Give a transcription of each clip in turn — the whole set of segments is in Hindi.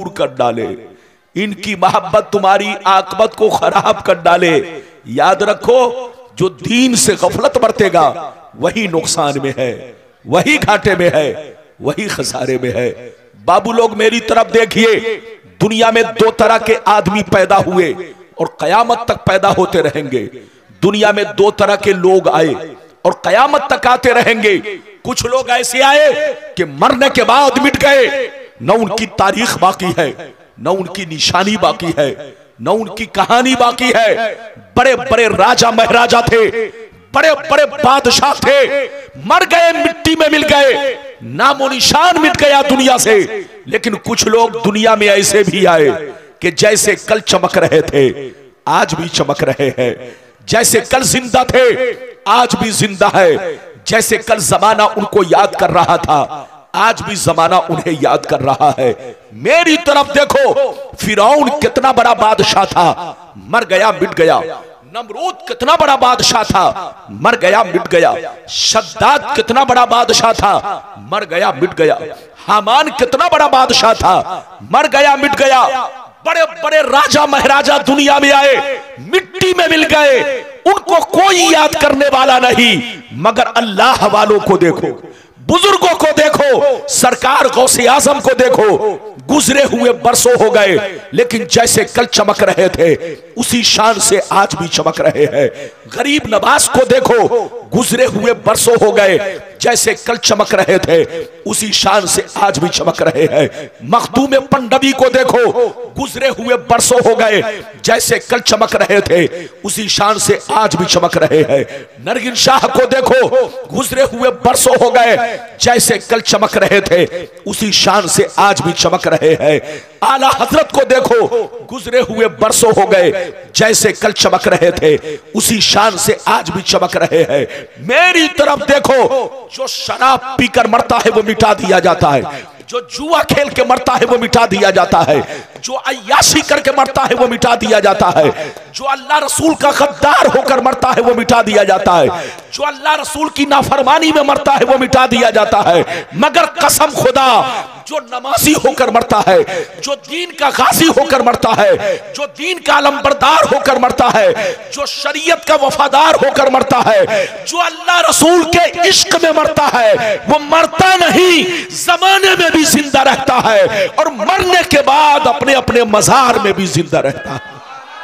दूर कर डाले, इनकी मोहब्बत तुम्हारी आकबत को खराब कर डाले। याद रखो, जो दीन से गफलत बरतेगा वही नुकसान में है, वही घाटे में है, वही खसारे में है। बाबू लोग मेरी तरफ देखिए, दुनिया में दो तरह के आदमी पैदा हुए और कयामत तक पैदा होते रहेंगे। दुनिया में दो तरह के लोग आए और कयामत तक आते रहेंगे। कुछ लोग ऐसे आए कि मरने के बाद मिट गए, न उनकी तारीख बाकी है, न उनकी निशानी बाकी है, न उनकी कहानी बाकी है। बड़े बड़े राजा महाराजा थे, बड़े बड़े बादशाह थे, मर गए, मिट्टी में मिल गए, नामो निशान मिट गया दुनिया से। लेकिन कुछ लोग दुनिया में ऐसे भी आए कि जैसे कल चमक रहे थे आज भी चमक रहे हैं, जैसे कल जिंदा थे आज भी जिंदा है, जैसे कल जमाना उनको याद कर रहा था आज भी जमाना उन्हें याद कर रहा है। मेरी तरफ देखो, फिरौन कितना बड़ा बादशाह था, मर गया मिट गया। नमरूद कितना बड़ा बादशाह था, मर गया मिट गया। शद्दाद कितना बड़ा बादशाह था, मर गया मिट गया। हामान कितना बड़ा बादशाह था, मर गया मिट गया। बड़े बड़े राजा महाराजा दुनिया में आए, मिट्टी में मिल गए, उनको कोई याद करने वाला नहीं। मगर अल्लाह वालों को देखो, बुजुर्गों को देखो, सरकार गौसे आजम को देखो, गुजरे हुए बरसों हो गए लेकिन जैसे कल चमक रहे थे उसी शान से आज भी चमक रहे हैं। गरीब नवाज को देखो, गुजरे हुए बरसों हो गए, जैसे कल चमक रहे थे उसी शान से आज भी चमक रहे हैं। मखदूम पंडवी को देखो, गुजरे हुए बरसों हो गए, जैसे कल चमक रहे थे उसी शान से आज भी चमक रहे हैं। नरगिन शाह को देखो, गुजरे हुए बरसों हो गए, जैसे कल चमक रहे थे उसी शान से आज भी चमक रहे हैं। आला हजरत को देखो, गुजरे हुए बरसों हो गए, जैसे कल चमक रहे थे उसी शान से आज भी चमक रहे हैं। मेरी तरफ देखो, जो शराब पीकर मरता है वो मिटा दिया जाता है, जो जुआ खेल के मरता है वो मिटा दिया जाता है, जो अय्याशी करके मरता है वो मिटा दिया जाता है, जो अल्लाह रसूल का गद्दार होकर मरता है वो मिटा दिया जाता है, जो अल्लाह रसूल की नाफरमानी में मरता है वो मिटा दिया जाता है। मगर कसम खुदा, जो नमाजी होकर मरता है, जो दीन का गाजी होकर मरता है, जो दीन का अलमबरदार होकर मरता है, जो शरीयत का वफादार होकर मरता है, जो अल्लाह रसूल के इश्क में मरता है, वो मरता नहीं, जमाने में भी जिंदा रहता है और मरने के बाद अपने अपने मजार में भी जिंदा रहता है।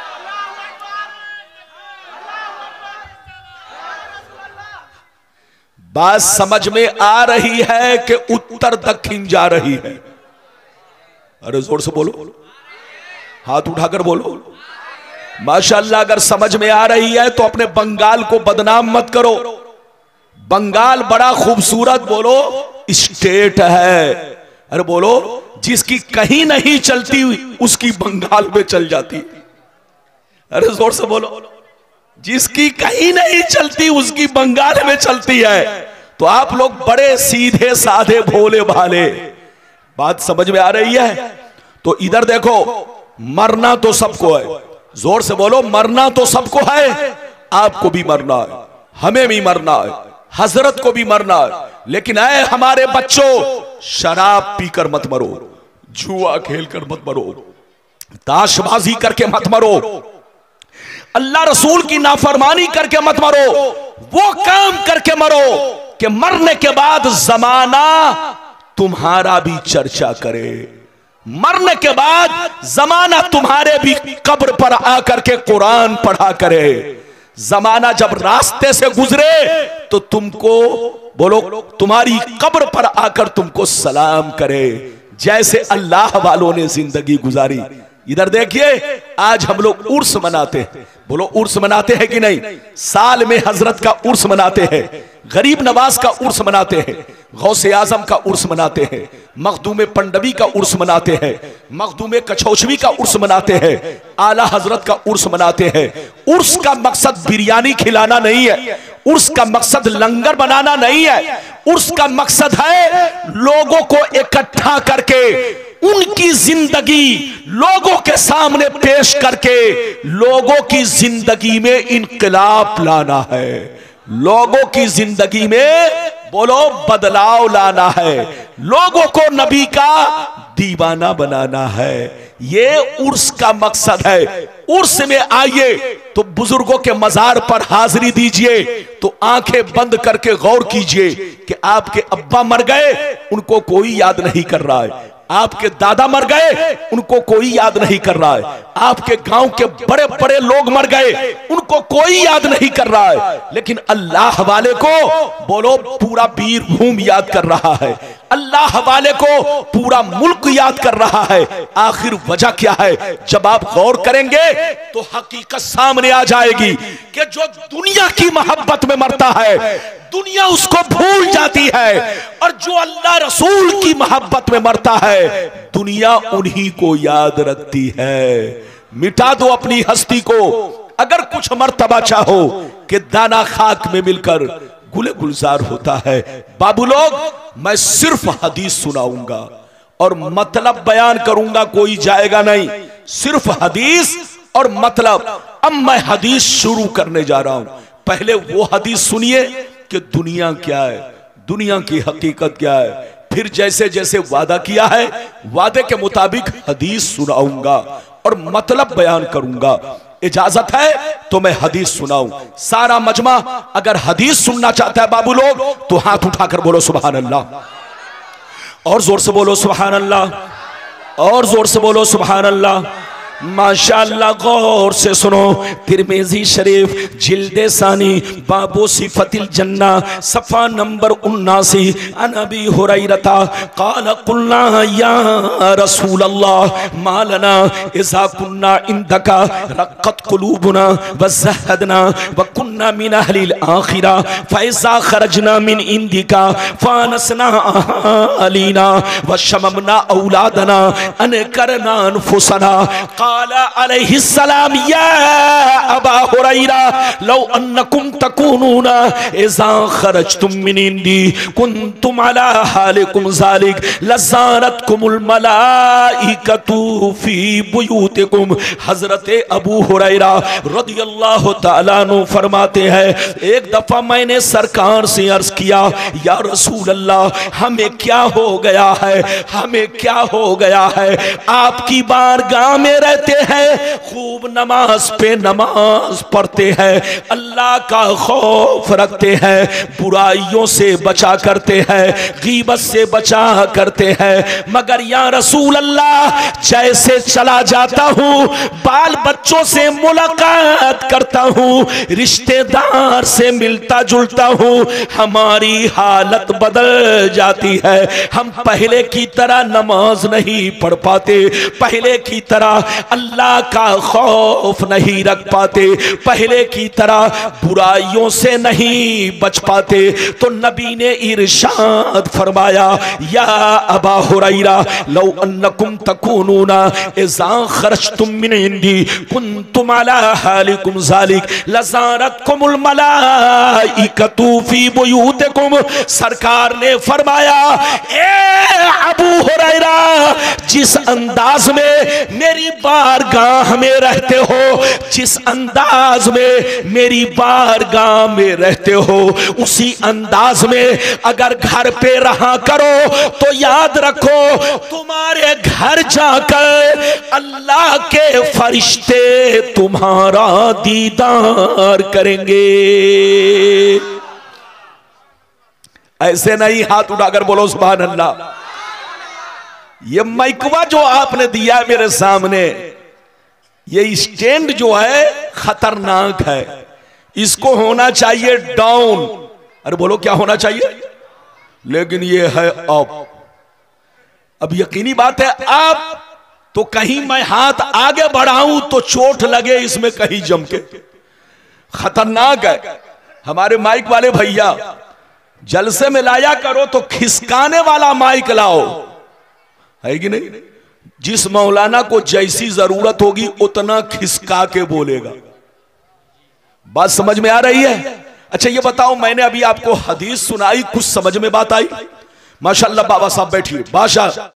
बात समझ में आ रही है कि उत्तर दक्षिण जा रही है? अरे जोर से बोलो, हाथ उठाकर बोलो माशाअल्लाह। अगर समझ में आ रही है तो अपने बंगाल को बदनाम मत करो। बंगाल बड़ा खूबसूरत बोलो स्टेट है। अरे बोलो, जिसकी कहीं नहीं चलती उसकी बंगाल में चल जाती। अरे जोर से बोलो, जिसकी कहीं नहीं चलती उसकी बंगाल में चलती है। तो आप लोग बड़े सीधे साधे भोले भाले, बात समझ में आ रही है? तो इधर देखो, मरना तो सबको है, जोर से बोलो, मरना तो सबको है। आपको भी मरना है, हमें भी मरना है, हजरत को भी मरना है। लेकिन ऐ हमारे बच्चों, शराब पीकर मत मरो, जुआ खेलकर मत मरो, ताशबाजी करके मत मरो, अल्लाह रसूल की नाफरमानी करके मत मरो। वो काम करके मरो कि मरने के बाद जमाना तुम्हारा भी चर्चा करे, मरने के बाद जमाना तुम्हारे भी कब्र पर आकर के कुरान पढ़ा करे। जमाना जब रास्ते से गुजरे तो तुमको बोलो, तुम्हारी कब्र पर आकर तुमको सलाम करे, जैसे अल्लाह वालों ने जिंदगी गुजारी। इधर देखिए, आज हम लोग उर्स मनाते हैं, बोलो उर्स मनाते हैं कि नहीं? साल में हजरत का उर्स मनाते हैं, गरीब नवाज का उर्स मनाते हैं, गौसे आजम का उर्स मनाते हैं, मखदूम पंडवी का उर्स मनाते हैं, मखदूम कछौछवी का उर्स मनाते हैं, आला हजरत का उर्स मनाते हैं। उर्स का मकसद बिरयानी खिलाना नहीं है, उर्स का मकसद लंगर बनाना नहीं है, उर्स का मकसद है लोगों को इकट्ठा करके उनकी जिंदगी लोगों के सामने पेश करके लोगों की जिंदगी में इनकलाब लाना है, लोगों की जिंदगी में बोलो बदलाव लाना है, लोगों को नबी का दीवाना बनाना है। ये उर्स का मकसद है। उर्स में आइए तो बुजुर्गों के मजार पर हाजिरी दीजिए, तो आंखें बंद करके गौर कीजिए कि आपके अब्बा मर गए, उनको कोई याद नहीं कर रहा है। आपके दादा मर गए, उनको कोई याद नहीं कर रहा है। आपके गांव के बड़े बड़े लोग मर गए, उनको कोई याद नहीं कर रहा है। लेकिन अल्लाह वाले को बोलो पूरा बीरभूम याद कर रहा है, अल्लाह वाले को पूरा मुल्क याद कर रहा है। आखिर वजह क्या है? जब आप गौर करेंगे तो हकीकत सामने आ जाएगी कि जो दुनिया की मोहब्बत में मरता है, दुनिया उसको भूल जाती है, और जो अल्लाह रसूल की मोहब्बत में मरता है, दुनिया उन्हीं को याद रखती है। मिटा दो अपनी हस्ती को। अगर कुछ मर्तबा चाहो कि दाना खाक में मिलकर गुले गुलजार होता है। बाबू लोग, मैं सिर्फ हदीस सुनाऊंगा और मतलब बयान करूंगा, कोई जाएगा नहीं। सिर्फ हदीस और मतलब। अब मैं हदीस शुरू करने जा रहा हूं। पहले वो हदीस सुनिए कि दुनिया क्या है, दुनिया की हकीकत क्या है। फिर जैसे जैसे वादा किया है, वादे के मुताबिक हदीस सुनाऊंगा और मतलब बयान करूंगा। इजाजत है तो मैं हदीस सुनाऊं। सारा मजमा अगर हदीस सुनना चाहता है बाबू लोग, तो हाथ उठाकर बोलो सुभान अल्लाह, और जोर से बोलो सुभान अल्लाह, और जोर से बोलो सुभान अल्लाह। माशाअल्लाह, गौर से सुनो। तिरमिज़ी शरीफ जिल्दे सानी बाबो सिफतिल जन्ना सफ़ा नंबर 79। अन अबी हुरैरता क़ाल क़ुलना या रसूल अल्लाह मा लना इज़ा कुन्ना इंदका रक़्क़त क़ुलूबुना व ज़हदना व कुन्ना मिन अहलिल आखिरा फ़इज़ा ख़रजना मिन इंदिका फ़ानसना अलीना व शममना औलादना अनकरना अनफुसना। अलैहिस्सलाम या अबा हुरैरा लौ अन्नकुम तकूनूना इज़ा खरजतुम मिन इंदी कुंतुम अला हालिकुम ज़ालिक लज़ारतकुमुल मलाइकतु फी बुयूतिकुम। हज़रत अबू हुरैरा रज़ियल्लाहु तआला अन्हु फरमाते हैं, एक दफा मैंने सरकार से अर्ज किया, या रसूल अल्लाह, हमें क्या हो गया है, हमें क्या हो गया है। आपकी बारगाह में रहते हैं, खूब नमाज पे नमाज पढ़ते हैं, अल्लाह का खौफ रखते हैं, बुराइयों से बचा करते हैं, गीबत से बचा करते हैं, मगर या रसूल अल्लाह, जैसे चला जाता हूँ, बाल बच्चों से मुलाकात करता हूँ, रिश्तेदार से मिलता जुलता हूँ, हमारी हालत बदल जाती है। हम पहले की तरह नमाज नहीं पढ़ पाते, पहले की तरह अल्लाह का खौफ नहीं रख पाते, पहले की तरह बुराइयों से नहीं बच पाते। तो नबी ने इरशाद फरमाया, या अबा हुरैरा लौ अन्नकुम तकूनूना इज़ा खरजतुम मिन इंदी कुंतुम अला हालिकुम ज़ालिक लज़ारतकुमुल मलाइकतु फी बुयूतिकुम। सरकार ने फरमाया, ए अबू हुरैरा, जिस अंदाज में मेरी बारगाह में रहते हो, जिस अंदाज में मेरी बारगाह में रहते हो, उसी अंदाज में अगर घर पे रहा करो तो याद रखो, तुम्हारे घर जाकर अल्लाह के फरिश्ते तुम्हारा दीदार करेंगे। ऐसे नहीं, हाथ उठाकर बोलो सुभान अल्लाह। ये माइकवा जो आपने दिया मेरे सामने, ये स्टैंड जो है खतरनाक है, इसको होना चाहिए डाउन। अरे बोलो क्या होना चाहिए? लेकिन ये है अप। अब यकीनी बात है, आप तो कहीं मैं हाथ आगे बढ़ाऊं तो चोट लगे इसमें कहीं जम के, खतरनाक है। हमारे माइक वाले भैया, जलसे में लाया करो तो खिसकाने वाला माइक लाओ, है कि नहीं? जिस मौलाना को जैसी जरूरत होगी उतना खिसका के बोलेगा। बात समझ में आ रही है? अच्छा ये बताओ, मैंने अभी आपको हदीस सुनाई, कुछ समझ में बात आई? माशाअल्लाह बाबा साहब बैठिए, बादशाह।